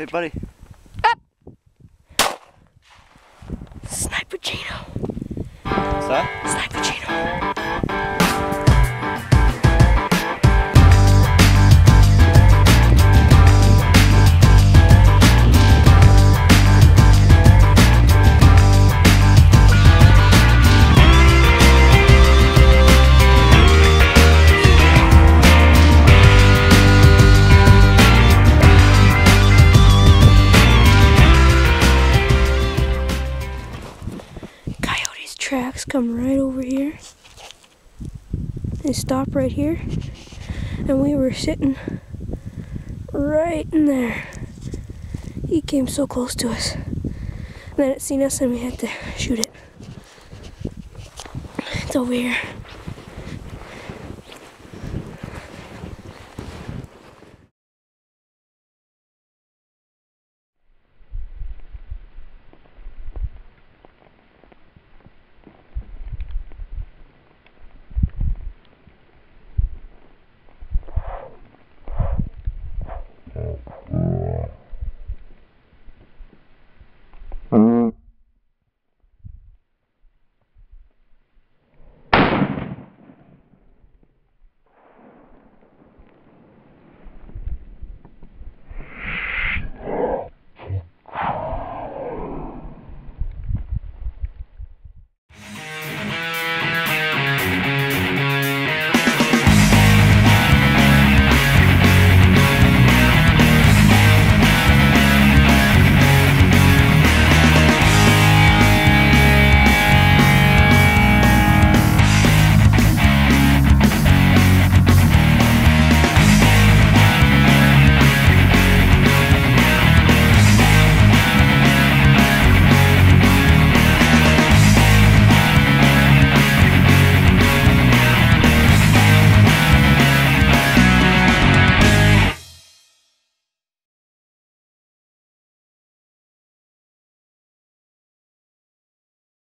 Hey, buddy. Up! Sniper Chino. What's that? Sniper Chino. Coyote's tracks come right over here. They stop right here. And we were sitting right in there. He came so close to us. And then it seen us and we had to shoot it. It's over here.